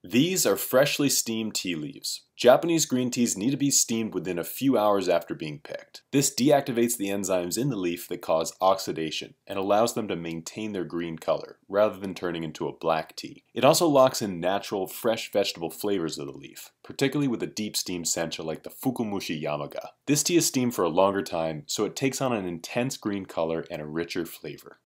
These are freshly steamed tea leaves. Japanese green teas need to be steamed within a few hours after being picked. This deactivates the enzymes in the leaf that cause oxidation and allows them to maintain their green color, rather than turning into a black tea. It also locks in natural, fresh vegetable flavors of the leaf, particularly with a deep steam sencha like the Fukumushi Yamaga. This tea is steamed for a longer time, so it takes on an intense green color and a richer flavor.